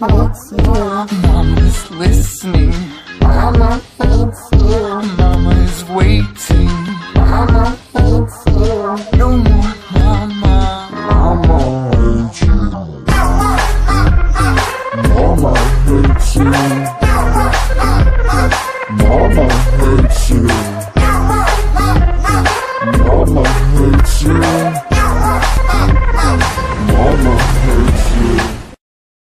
hates you. Mama's listening. Mama hates you. Mama is waiting. Mama hates you. No more mama. Mama hates you. Mama hates you.